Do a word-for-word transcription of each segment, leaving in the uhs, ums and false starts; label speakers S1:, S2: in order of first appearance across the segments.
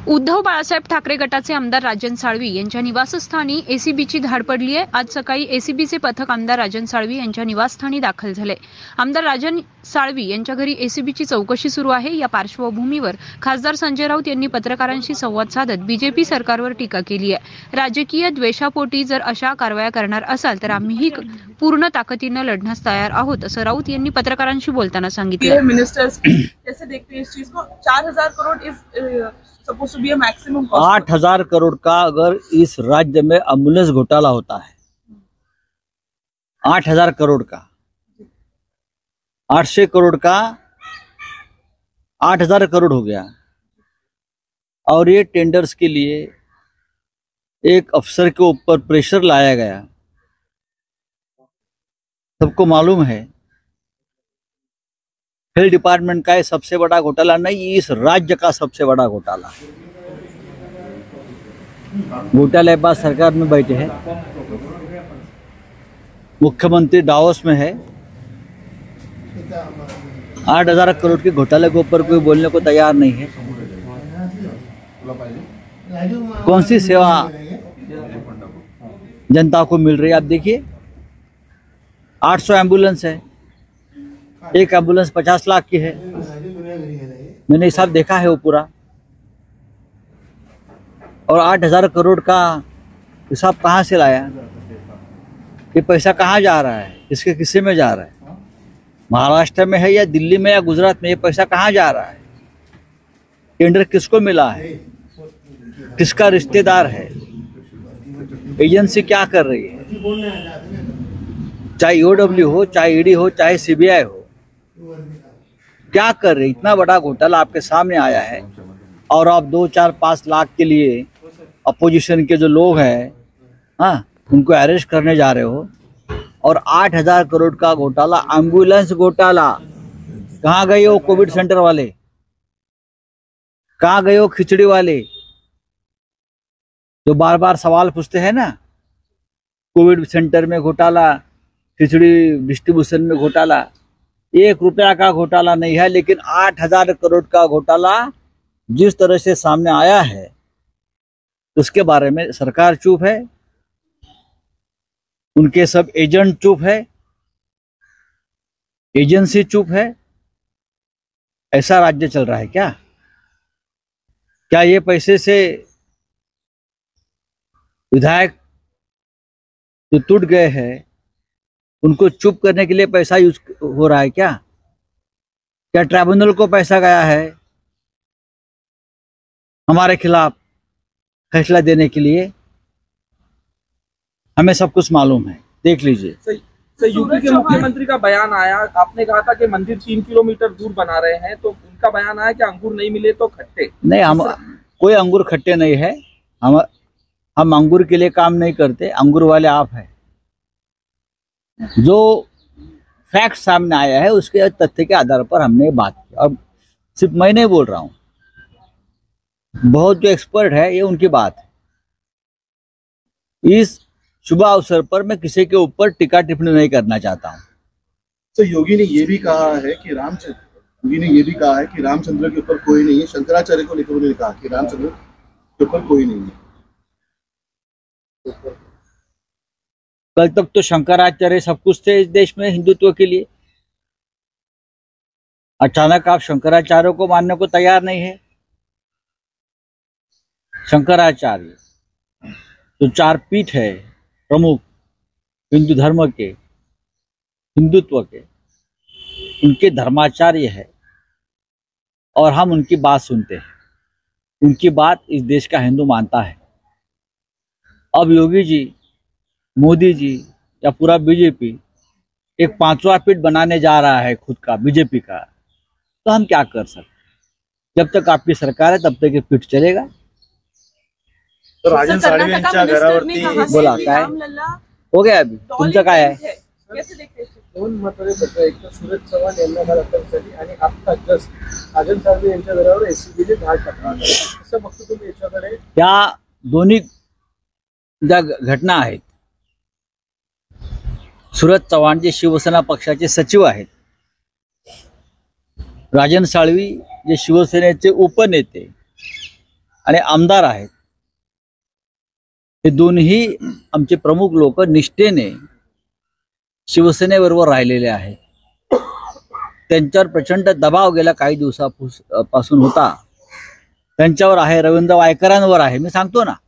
S1: उद्धव बाळासाहेब ठाकरे गटाचे आमदार राजन साळवी यांच्या निवासस्थानी एसीबीची धाड पडली आहे। आज सकाळी एसीबीचे पथक आमदार राजन साळवी यांच्या निवासस्थानी दाखल झाले। आमदार राजन साळवी यांच्या घरी एसीबीची चौकशी सुरू आहे। या पार्श्वभूमीवर खासदार संजय राऊत यांनी पत्रकारांशी संवाद साधत बीजेपी सरकारवर टीका केली आहे। राजकीय द्वेषापोटी जर अशा कारवाया करणार असाल तर आम्हीही पूर्ण ताकदीने लढण्यास तयार आहोत, असं राऊत यांनी पत्रकारांशी बोलताना सांगितलं।
S2: मिनिस्टर्स कैसे देखते हैं इस चीज को? चार हजार crore is suppose to be a maximum cost.
S3: आठ हजार करोड़ का अगर इस राज्य में एम्बुलेंस घोटाला होता है, आठ हजार करोड़ का, आठ सौ करोड़ का आठ हजार करोड़ हो गया। और ये टेंडर्स के लिए एक अफसर के ऊपर प्रेशर लाया गया। सबको मालूम है हेल्थ डिपार्टमेंट का ये सबसे बड़ा घोटाला नहीं, इस राज्य का सबसे बड़ा घोटाला। घोटालेबाज सरकार में बैठे हैं, मुख्यमंत्री डावोस में है। आठ हजार करोड़ के घोटाले के ऊपर कोई बोलने को तैयार नहीं है। कौन सी सेवा जनता को मिल रही है? आप देखिए, आठ सौ एम्बुलेंस है, एक एम्बुलेंस पचास लाख की है। मैंने हिसाब देखा है वो पूरा। और आठ हजार करोड़ का हिसाब कहाँ से लाया? ये पैसा कहाँ जा रहा है? किसके किस्से में जा रहा है? महाराष्ट्र में है या दिल्ली में या गुजरात में? ये पैसा कहाँ जा रहा है? टेंडर किसको मिला है? किसका रिश्तेदार है? एजेंसी क्या कर रही है? चाहे ईओडब्ल्यू हो, चाहे ईडी हो, चाहे सीबीआई हो, क्या कर रहे? इतना बड़ा घोटाला आपके सामने आया है और आप दो चार पाँच लाख के लिए अपोजिशन के जो लोग हैं, हाँ, उनको अरेस्ट करने जा रहे हो। और आठ हजार करोड़ का घोटाला, एम्बुलेंस घोटाला। कहाँ गए हो कोविड सेंटर वाले? कहाँ गए हो खिचड़ी वाले जो बार बार सवाल पूछते हैं ना? कोविड सेंटर में घोटाला, खिचड़ी डिस्ट्रीब्यूशन में घोटाला। एक रुपया का घोटाला नहीं है, लेकिन आठ हजार करोड़ का घोटाला जिस तरह से सामने आया है उसके बारे में सरकार चुप है, उनके सब एजेंट चुप है, एजेंसी चुप है। ऐसा राज्य चल रहा है क्या? क्या ये पैसे से विधायक जो टूट गए हैं उनको चुप करने के लिए पैसा यूज हो रहा है क्या? क्या ट्राइब्यूनल को पैसा गया है हमारे खिलाफ फैसला देने के लिए? हमें सब कुछ मालूम है, देख लीजिए।
S4: सही सही यूपी के मुख्यमंत्री का बयान आया, आपने कहा था कि मंदिर तीन किलोमीटर दूर बना रहे हैं, तो उनका बयान आया कि अंगूर नहीं मिले तो खट्टे।
S3: नहीं, हम कोई अंगूर खट्टे नहीं है। हम हम अंगूर के लिए काम नहीं करते, अंगूर वाले आप हैं। जो फैक्ट सामने आया है उसके तथ्य के आधार पर हमने बात की। अब सिर्फ मैं नहीं बोल रहा हूँ, बहुत जो एक्सपर्ट है ये उनकी बात है। इस शुभ अवसर पर मैं किसी के ऊपर टीका टिप्पणी नहीं करना चाहता हूँ।
S5: तो योगी ने ये भी कहा है कि रामचंद्र योगी ने ये भी कहा है कि रामचंद्र के ऊपर कोई नहीं है। शंकराचार्य को लेकर उन्होंने कहा कि रामचंद्र के ऊपर कोई नहीं है।
S3: कल तक तो शंकराचार्य सब कुछ थे इस देश में हिंदुत्व के लिए। अचानक आप शंकराचार्य को मानने को तैयार नहीं है। शंकराचार्य जो चार पीठ है प्रमुख हिंदू धर्म के, हिंदुत्व के, उनके धर्माचार्य है और हम उनकी बात सुनते हैं। उनकी बात इस देश का हिंदू मानता है। अब योगी जी, मोदी जी या पूरा बीजेपी एक पांचवा पीठ बनाने जा रहा है खुद का, बीजेपी का, तो हम क्या कर सकते? जब तक आपकी सरकार है तब तक ये पीठ चलेगा।
S5: तो राजन साळवी यांच्या घरावरती
S3: बोला काय हो गया? अभी तुमचं काय आहे?
S2: कैसे देखते हैं?
S4: दोन महत्त्वाचे प्रश्न, एक तर सूरज चव्हाण यांना काल अटक झाली आणि आता जस्ट राजन साळवी यांच्या घरावर एसीबीने धाड टाकली। कसं बघतो तुम्ही याच्याकडे?
S3: या दोन्ही ज्या घटना आहेत, सूरज चव्हाण जे शिवसेना पक्षाचे सचिव आहेत, राजन साळवी जे शिवसेनेचे उपनेते, आणि आमदार आहेत, हे दोन्ही आमचे प्रमुख लोक निष्ठेने शिवसेनेबरोबर राहिलेले आहेत. त्यांच्यावर प्रचंड दबाव गेल्या काही दिवसापासून होता. त्यांच्यावर आहे, रवींद्र वायकरांवर आहे. मी सांगतो ना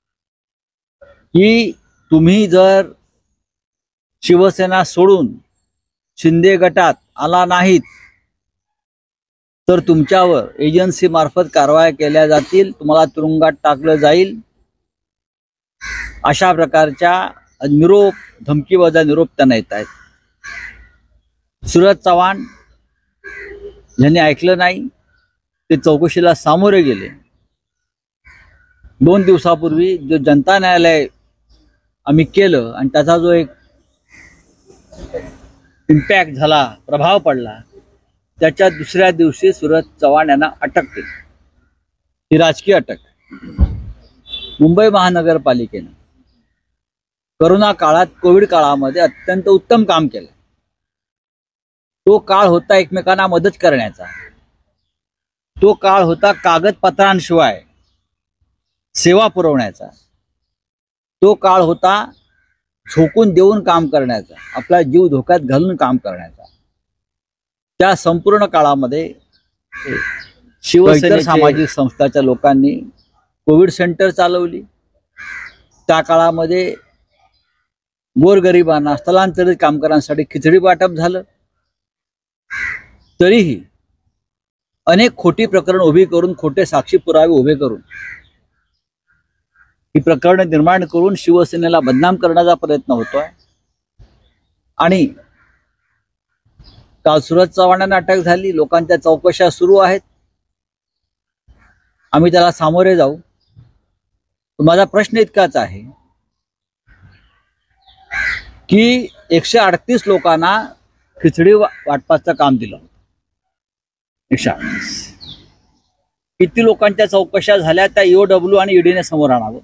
S3: की तुम्ही जर शिवसेना सोडून शिंदे गटात आला नाहीत तर तुमच्यावर एजन्सी मार्फत कारवाया केल्या जातील, तुम्हाला तुरुंगात टाकलं जाईल, अशा प्रकारच्या निरोप, धमकीवजा निरोप त्यांना येत आहेत. सुरज चव्हाण यांनी ऐकलं नाही, ते चौकशीला सामोरे गेले. दोन दिवसापूर्वी जो जनता न्यायालय आम्ही केलं आणि त्याचा जो एक इम्पॅक्ट झाला, प्रभाव पडला, त्याच्या दुसऱ्या दिवशी सुरज चव्हाण यांना अटक केली. ही राजकीय अटक. मुंबई महानगरपालिकेनं करोना काळात, कोविड काळामध्ये अत्यंत उत्तम काम केलं. तो काळ होता एकमेकांना मदत करण्याचा, तो काळ होता कागदपत्रांशिवाय सेवा पुरवण्याचा, तो काळ होता झोकून देऊन काम करण्याचा, आपला जीव धोक्यात घालून काम करण्याचा. त्या संपूर्ण काळामध्ये शिवसेना सामाजिक संस्थाच्या लोकांनी कोविड सेंटर चालवली. त्या काळामध्ये गोरगरिबांना, स्थलांतरित कामगारांसाठी खिचडी वाटप झालं. तरीही अनेक खोटी प्रकरण उभी करून, खोटे साक्षी पुरावे उभे करून ही प्रकरण निर्माण करून शिवसेनेला बदनाम करण्याचा प्रयत्न होतोय. आणि काल सुरज चव्हाणांना अटक झाली, लोकांच्या चौकशा सुरू आहेत, आम्ही त्याला सामोरे जाऊ. माझा प्रश्न इतकाच आहे की एकशे अडतीस लोकांना खिचडी वाटपाचं काम दिलं होतं. एकशे अडतीस किती लोकांच्या चौकशा झाल्या त्या ईओडब्ल्यू आणि ईडीने समोर आणावं.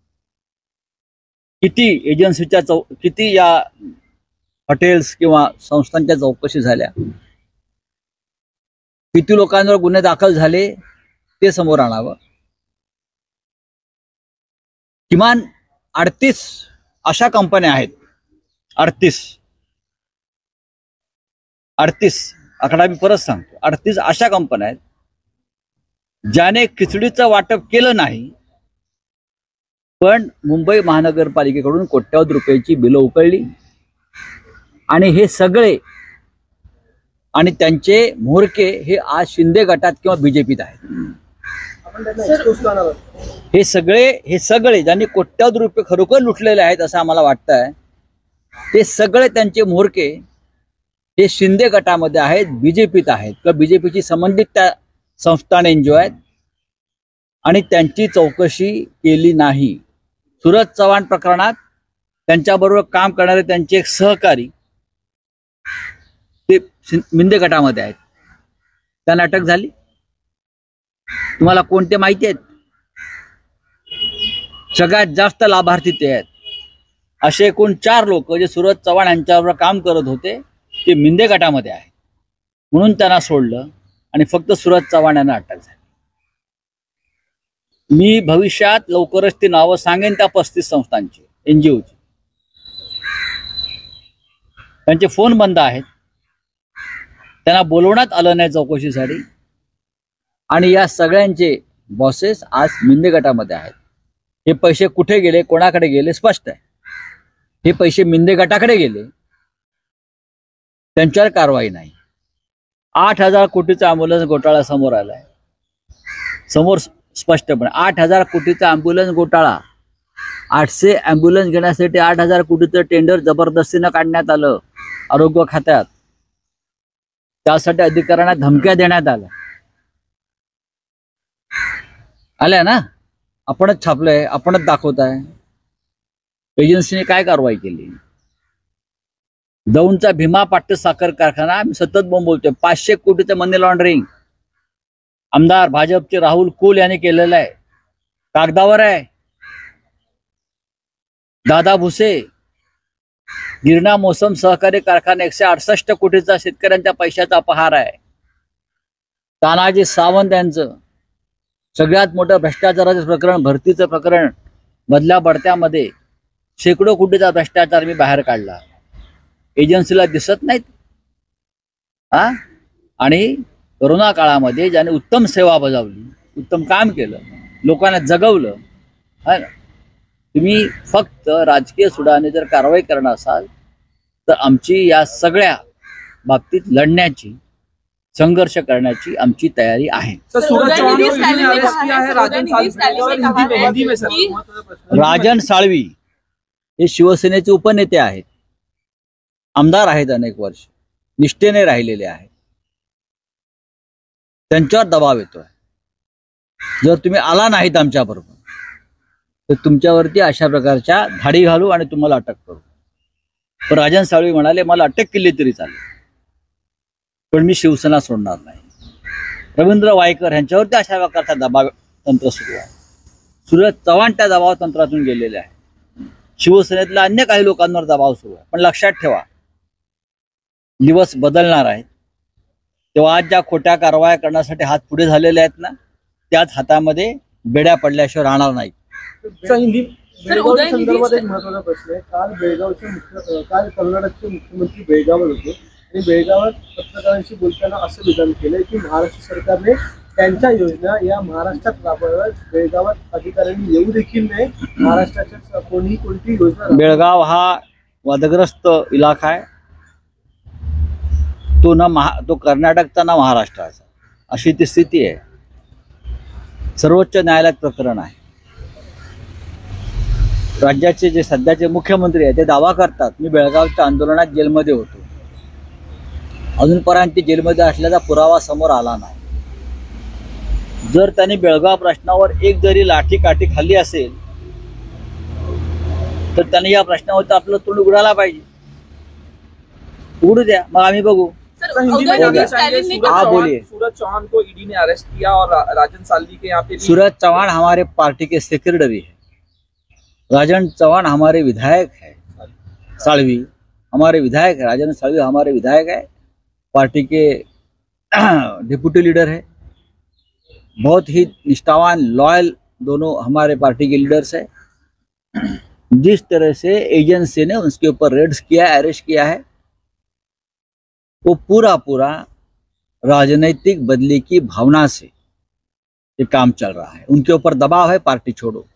S3: किती एजन्सीच्या चौ किती या हॉटेल्स किंवा संस्थांच्या चौकशी झाल्या, किती लोकांवर गुन्हे दाखल झाले ते समोर आणावं. किमान अडतीस अशा कंपन्या आहेत, अडतीस अडतीस आकडा मी परत सांगतो, अडतीस अशा कंपन्या आहेत ज्याने खिचडीचं वाटप केलं नाही, पण मुंबई महानगरपालिकेकडून कोट्यावधी रुपयाची बिलं उकळली. आणि हे सगळे आणि त्यांचे म्होरके हे आज शिंदे गटात किंवा बीजेपीत आहेत. हे सगळे हे सगळे ज्यांनी कोट्यावधी रुपये खरोखर लुटलेले आहेत असं आम्हाला वाटतंय, ते सगळे त्यांचे म्होरके हे शिंदे गटामध्ये आहेत, बीजेपीत आहेत किंवा बीजेपीची संबंधित त्या संस्थान एनजीओ आहेत आणि त्यांची चौकशी केली नाही. सुरज चव्हाण प्रकरणात त्यांच्याबरोबर काम करणारे त्यांचे एक सहकारी ते शिंदे गटामध्ये आहेत, त्यांना अटक झाली. तुम्हाला कोणते माहिती आहेत? सगळ्यात जास्त लाभार्थी ते आहेत. असे एकूण चार लोक जे सुरज चव्हाण यांच्याबरोबर काम करत होते ते मिंदे गटामध्ये आहेत, म्हणून त्यांना सोडलं आणि फक्त सुरज चव्हाण यांना अटक झाली. मी भविष्यात लवकरच ती नावं सांगेन त्या पस्तीस संस्थांची, एनजीओची. त्यांचे फोन बंद आहेत, त्यांना बोलवण्यात आलं नाही चौकशीसाठी. आणि या सगळ्यांचे बॉसेस आज मिंदे गटामध्ये आहेत. हे पैसे कुठे गेले, कोणाकडे गेले स्पष्ट आहे. हे पैसे मिंदे गटाकडे गेले, त्यांच्यावर कारवाई नाही. आठ हजार कोटीचा अँब्युलन्स घोटाळा समोर आलाय, समोर स्पष्टपणे आठ हजार कोटीचा अँब्युलन्स घोटाळा. आठशे अँब्युलन्स घेण्यासाठी आठ हजार कोटीचं टेंडर जबरदस्तीनं काढण्यात आलं आरोग्य खात्यात. त्यासाठी अधिकाऱ्यांना धमक्या देण्यात आल्या आल्या ना. आपणच छापलंय, आपणच दाखवताय. एजन्सीने काय कारवाई केली? दौंडचा भीमा पाट्य साखर कारखाना, मी सतत बोलतोय, पाचशे कोटीचं मनी लॉन्ड्रिंग आमदार भाजपचे राहुल कुल यांनी केलेलं आहे, कागदावर आहे. दादा भुसे गिरणा मोसम सहकारी कारखाना एकशे अडसष्ट कोटीचा शेतकऱ्यांच्या पैशाचा अपहार आहे. तानाजी सावंत यांचं सगळ्यात मोठं भ्रष्टाचाराचं प्रकरण, भरतीचं प्रकरण, बदल्या बढत्यामध्ये शेकडो कोटीचा भ्रष्टाचार मी बाहेर काढला. एजन्सीला दिसत नाहीत हा. आणि कोरोना काळामध्ये ज्याने उत्तम सेवा बजावली, उत्तम काम केलं, लोकांना जगवलं है ना. तुम्ही फक्त राजकीय सुडाने जर कारवाई करणार असाल तर आमची या सगळ्या बाबतीत लढण्याची, संघर्ष करण्याची आमची तयारी आहे.
S2: उदयनिधि स्टैलिन ने कहा है, उदयनिधि स्टैलिन ने कहा है कि
S3: राजन साळवी हे शिवसेनेचे उपनेते आहेत, आमदार आहेत, अनेक वर्ष निष्ठेने राहिलेले आहेत. त्यांच्यावर दबाव येतोय. जर तुम्ही आला नाहीत आमच्याबरोबर तर तुमच्यावरती अशा प्रकारच्या धाडी घालू आणि तुम्हाला अटक करू. पण राजन साळवी म्हणाले मला अटक केली तरी चालेल, पण मी शिवसेना सोडणार नाही. रवींद्र वायकर यांच्यावरती अशा प्रकारचा दबाव तंत्र सुरू आहे. सुरज चव्हाण त्या दबाव तंत्रातून गेलेले आहे. शिवसेनेतल्या अन्य काही लोकांवर दबाव सुरू आहे. पण लक्षात ठेवा, दिवस बदलणार आहेत. तेव्हा आज ज्या खोट्या कारवाया करण्यासाठी हात पुढे झालेले आहेत ना, त्याच हातामध्ये बेड्या पडल्याशिवाय राहणार नाहीत.
S4: बेळगावच्या संदर्भात एक महत्त्वाचा प्रश्न आहे. काल बेळगावचे मुख्य काल कर्नाटकचे मुख्यमंत्री बेळगावात होते आणि बेळगावात पत्रकारांशी बोलताना असं विधान केलंय की महाराष्ट्र सरकारने त्यांच्या योजना या महाराष्ट्रात राबवाव्यात, बेळगावात अधिकाऱ्यांनी येऊ देखील नाही, महाराष्ट्राच्या कोणीही कोणती योजना.
S3: बेळगाव हा वादग्रस्त इलाका आहे. तो ना महा तो कर्नाटकचा ना महाराष्ट्राचा, अशी ती स्थिती आहे. सर्वोच्च न्यायालयात प्रकरण आहे. राज्याचे जे सध्याचे मुख्यमंत्री आहेत ते दावा करतात मी बेळगावच्या आंदोलनात जेलमध्ये होतो. अजूनपर्यंत जेलमध्ये असल्याचा पुरावा समोर आला नाही. जर त्यांनी बेळगाव प्रश्नावर एक जरी लाठी काठी खाल्ली असेल तर त्यांनी या प्रश्नावर आपलं तोंड उघडायला पाहिजे. उघडू द्या, मग आम्ही बघू.
S2: उदयनिधि स्टैलिन ने
S3: हाँ बोलिए.
S6: सूरज चौहान को ईडी ने अरेस्ट किया और राजन सालवी के यहाँ पे भी-
S3: सूरज चौहान हमारे पार्टी के सेक्रेटरी है. राजन चौहान हमारे विधायक है. साळवी हमारे विधायक है. राजन साळवी हमारे विधायक है, पार्टी के डिप्यूटी लीडर है. बहुत ही निष्ठावान, लॉयल दोनों हमारे पार्टी के लीडर्स है. जिस तरह से एजेंसी ने उसके ऊपर रेड्स किया, अरेस्ट किया है, वो पूरा पूरा राजनीतिक बदले की भावना से ये काम चल रहा है. उनके ऊपर दबाव है, पार्टी छोड़ो.